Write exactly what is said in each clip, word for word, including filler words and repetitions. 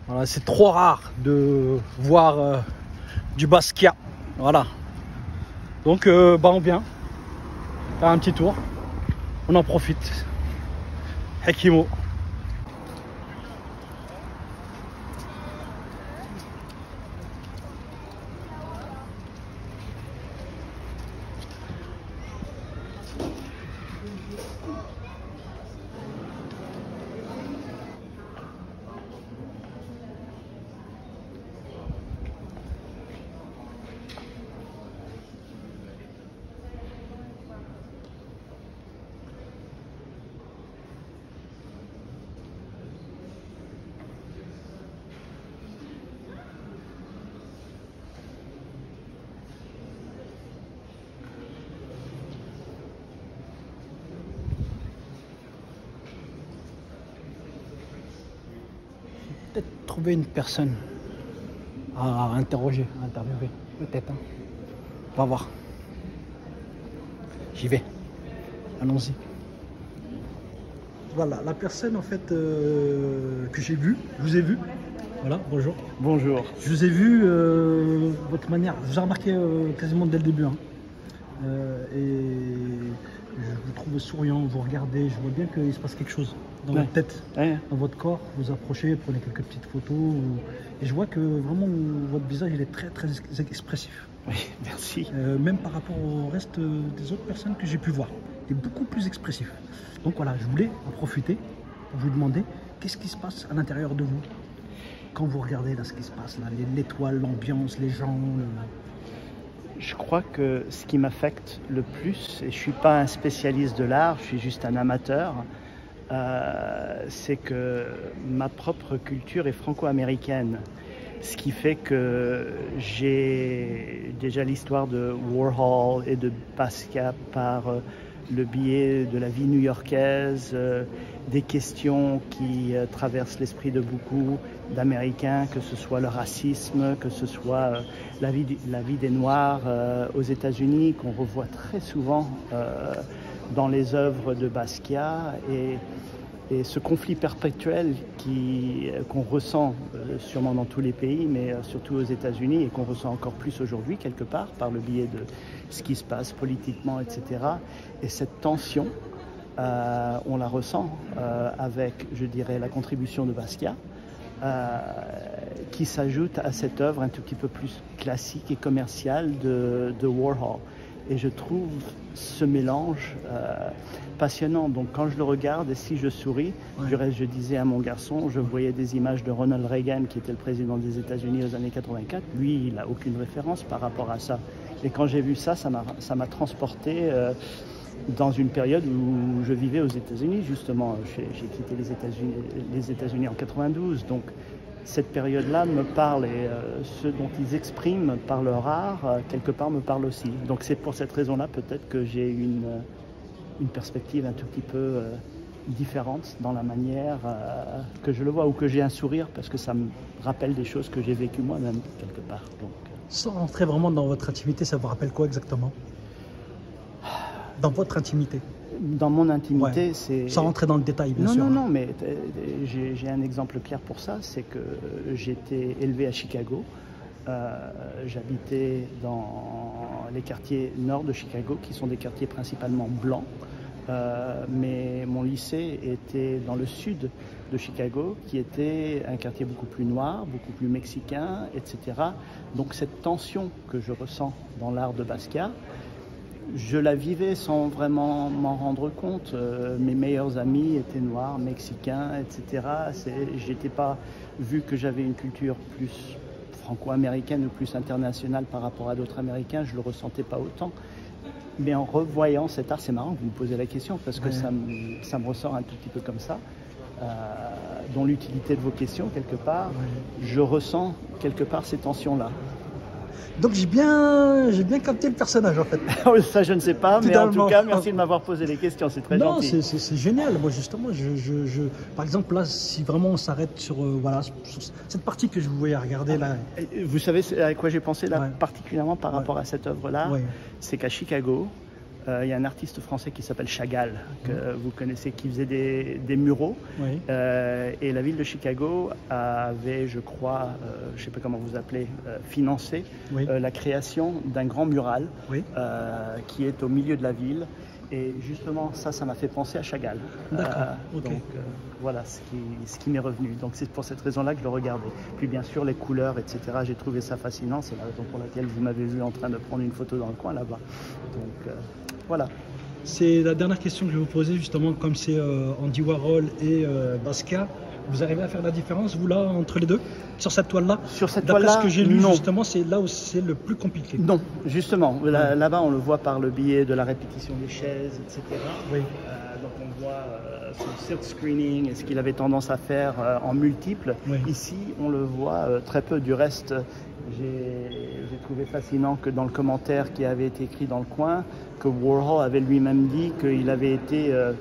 Voilà, c'est trop rare de voir euh, du Basquiat. Voilà. Donc euh, bah on vient faire un petit tour. On en profite. Hakimo. Peut-être trouver une personne à interroger, à interviewer. Peut-être. Hein. On va voir. J'y vais. Allons-y. Voilà, la personne en fait euh, que j'ai vue, je vous ai vu. Voilà, bonjour. Bonjour. Je vous ai vu, euh, votre manière, je vous ai remarqué euh, quasiment dès le début. Hein. Euh, et je vous trouve souriant, vous regardez, je vois bien qu'il se passe quelque chose dans ouais. votre tête, ouais. dans votre corps. Vous approchez, prenez quelques petites photos. Et je vois que vraiment votre visage il est très très expressif. Oui, merci. Euh, même par rapport au reste des autres personnes que j'ai pu voir. Il est beaucoup plus expressif. Donc voilà, je voulais en profiter pour vous demander qu'est-ce qui se passe à l'intérieur de vous quand vous regardez là ce qui se passe, là, l'étoile, l'ambiance, les gens. Le... Je crois que ce qui m'affecte le plus, et je ne suis pas un spécialiste de l'art, je suis juste un amateur, euh, c'est que ma propre culture est franco-américaine. Ce qui fait que j'ai déjà l'histoire de Warhol et de Basquiat par le biais de la vie new-yorkaise, euh, des questions qui euh, traversent l'esprit de beaucoup d'Américains, que ce soit le racisme, que ce soit euh, la, vie, la vie des Noirs euh, aux États-Unis, qu'on revoit très souvent euh, dans les œuvres de Basquiat. Et, Et ce conflit perpétuel qui, qu'on ressent euh, sûrement dans tous les pays, mais euh, surtout aux États-Unis, et qu'on ressent encore plus aujourd'hui, quelque part, par le biais de ce qui se passe politiquement, et cetera. Et cette tension, euh, on la ressent euh, avec, je dirais, la contribution de Basquiat, euh, qui s'ajoute à cette œuvre un tout petit peu plus classique et commerciale de, de Warhol. Et je trouve ce mélange euh, passionnant. Donc quand je le regarde et si je souris, ouais. je, reste, je disais à mon garçon, je voyais des images de Ronald Reagan qui était le président des États-Unis aux années quatre-vingt-quatre. Lui, il n'a aucune référence par rapport à ça. Et quand j'ai vu ça, ça m'a, ça m'a transporté euh, dans une période où je vivais aux États-Unis, justement. J'ai, j'ai quitté les États-Unis, les États-Unis en quatre-vingt-douze. Donc cette période-là me parle et euh, ce dont ils expriment par leur art, euh, quelque part, me parle aussi. Donc c'est pour cette raison-là peut-être que j'ai une, euh, une perspective un tout petit peu euh, différente dans la manière euh, que je le vois, ou que j'ai un sourire, parce que ça me rappelle des choses que j'ai vécues moi-même, quelque part. Donc, euh... Sans rentrer vraiment dans votre intimité, ça vous rappelle quoi exactement? Dans votre intimité? Dans mon intimité, ouais. c'est... Sans rentrer dans le détail, bien non, sûr. Non, non, non, mais j'ai, j'ai un exemple clair pour ça, c'est que j'ai été élevé à Chicago. Euh, j'habitais dans les quartiers nord de Chicago, qui sont des quartiers principalement blancs. Euh, mais mon lycée était dans le sud de Chicago, qui était un quartier beaucoup plus noir, beaucoup plus mexicain, et cetera. Donc cette tension que je ressens dans l'art de Basquiat, je la vivais sans vraiment m'en rendre compte. Euh, mes meilleurs amis étaient noirs, mexicains, et cetera. C'est, j'étais pas, vu que j'avais une culture plus franco-américaine ou plus internationale par rapport à d'autres Américains, je le ressentais pas autant. Mais en revoyant cet art, c'est marrant que vous me posez la question, parce que ouais. ça, me, ça me ressort un tout petit peu comme ça, euh, dans l'utilité de vos questions, quelque part, ouais. je ressens quelque part ces tensions-là. Donc j'ai bien, j'ai bien capté le personnage en fait. Ça je ne sais pas, mais en tout cas merci de m'avoir posé les questions, c'est très non, gentil. Non, c'est, c'est génial. Moi justement, je, je, je, par exemple là, si vraiment on s'arrête sur, euh, voilà, sur cette partie que je vous voyais regarder là. Vous savez à quoi j'ai pensé là, ouais. particulièrement par ouais. rapport à cette œuvre-là, ouais. c'est qu'à Chicago, Euh, il y a un artiste français qui s'appelle Chagall, que mmh. vous connaissez, qui faisait des, des muraux. Oui. Euh, et la ville de Chicago avait, je crois, euh, je ne sais pas comment vous appelez, euh, financé oui. euh, la création d'un grand mural oui. euh, qui est au milieu de la ville. Et justement, ça, ça m'a fait penser à Chagall. D'accord. Euh, okay. Donc, euh, voilà ce qui, ce qui m'est revenu. Donc, c'est pour cette raison-là que je le regardais. Puis, bien sûr, les couleurs, et cetera, j'ai trouvé ça fascinant. C'est la raison pour laquelle vous m'avez vu en train de prendre une photo dans le coin là-bas. Donc, euh, voilà. C'est la dernière question que je vais vous poser, justement, comme c'est euh, Andy Warhol et euh, Basquiat. Vous arrivez à faire la différence, vous, là, entre les deux, sur cette toile-là? Sur cette toile-là, ce que j'ai lu, non. justement, c'est là où c'est le plus compliqué. Non, justement. Là, là-bas, on le voit par le biais de la répétition des chaises, et cetera. Oui. Euh, donc, on voit euh, son silk screening et ce qu'il avait tendance à faire euh, en multiples. Oui. Ici, on le voit euh, très peu. Du reste, j'ai trouvé fascinant que dans le commentaire qui avait été écrit dans le coin, que Warhol avait lui-même dit qu'il avait été... Euh,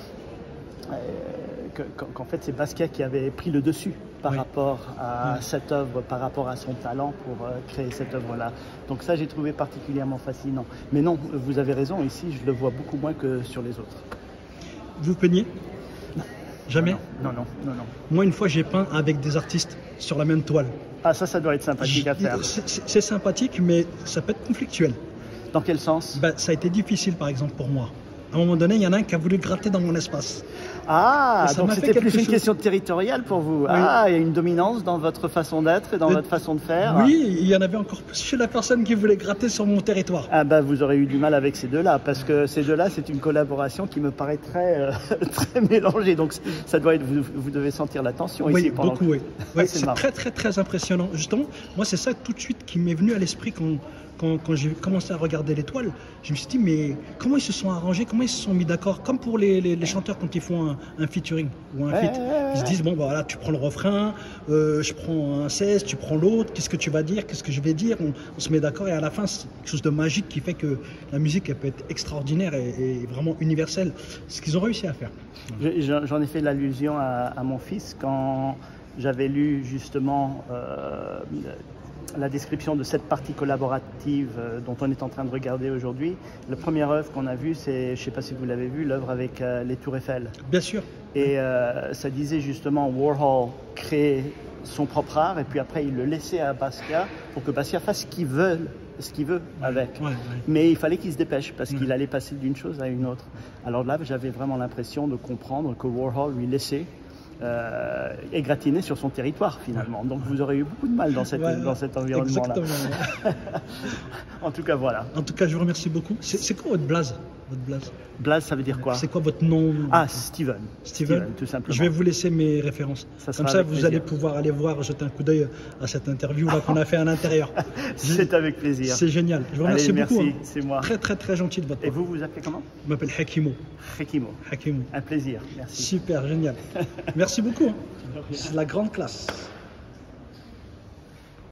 euh, qu'en fait c'est Basquiat qui avait pris le dessus par oui. rapport à oui. cette œuvre, par rapport à son talent pour euh, créer cette œuvre-là. Donc ça, j'ai trouvé particulièrement fascinant. Mais non, vous avez raison, ici, je le vois beaucoup moins que sur les autres. Vous peignez? Non. Jamais? Non, non, non, non. non. Moi, une fois, j'ai peint avec des artistes sur la même toile. Ah, ça, ça doit être sympathique à faire. C'est sympathique, mais ça peut être conflictuel. Dans quel sens? Ben, ça a été difficile, par exemple, pour moi. À un moment donné, il y en a un qui a voulu gratter dans mon espace. Ah, donc c'était plus une question territoriale pour vous. Oui. Ah, il y a une dominance dans votre façon d'être et dans euh, votre façon de faire. Oui, il y en avait encore plus chez la personne qui voulait gratter sur mon territoire. Ah bah, vous aurez eu du mal avec ces deux-là, parce que ces deux-là, c'est une collaboration qui me paraît très, euh, très mélangée. Donc ça doit être, vous, vous devez sentir la tension oui, ici. Pendant beaucoup, que... oui. oui c'est très, très, très impressionnant. Justement, moi, c'est ça tout de suite qui m'est venu à l'esprit quand... Quand, quand j'ai commencé à regarder l'étoile, je me suis dit, mais comment ils se sont arrangés, comment ils se sont mis d'accord? Comme pour les, les, les chanteurs quand ils font un, un featuring ou un ouais, feat. Ouais, ouais, ils se disent, bon, bah, voilà, tu prends le refrain, euh, je prends un seize, tu prends l'autre, qu'est-ce que tu vas dire, qu'est-ce que je vais dire? On, on se met d'accord et à la fin, c'est quelque chose de magique qui fait que la musique, elle peut être extraordinaire et, et vraiment universelle. C'est ce qu'ils ont réussi à faire. J'en ai fait l'allusion à, à mon fils quand j'avais lu justement... Euh, la description de cette partie collaborative euh, dont on est en train de regarder aujourd'hui. La première œuvre qu'on a vue, c'est, je ne sais pas si vous l'avez vue, l'œuvre avec euh, les Tours Eiffel. Bien sûr. Et euh, ça disait justement Warhol créait son propre art et puis après il le laissait à Basquiat pour que Basquiat fasse ce qu'il veut, ce qu'il veut avec. Ouais, ouais. Mais il fallait qu'il se dépêche parce ouais. qu'il allait passer d'une chose à une autre. Alors là, j'avais vraiment l'impression de comprendre que Warhol lui laissait Euh, égratigné sur son territoire finalement. Donc vous aurez eu beaucoup de mal dans, cette, ouais, dans cet environnement-là. En tout cas, voilà. En tout cas, je vous remercie beaucoup. C'est quoi votre blaze? Votre blaze, blaze, ça veut dire quoi? C'est quoi votre nom? Ah, Steven. Steven. Steven, tout simplement. Je vais vous laisser mes références. Ça Comme ça, vous plaisir. allez pouvoir aller voir, jeter un coup d'œil à cette interview-là qu'on a fait à l'intérieur. C'est avec plaisir. C'est génial. Je vous remercie allez, beaucoup. Merci, hein. c'est moi. Très, très, très gentil de votre part. Et vous, vous appelez comment? Je m'appelle Hakimo. Hakimo. Hakimo. Un plaisir. Merci. Super, génial. Merci beaucoup. Hein. C'est la grande classe.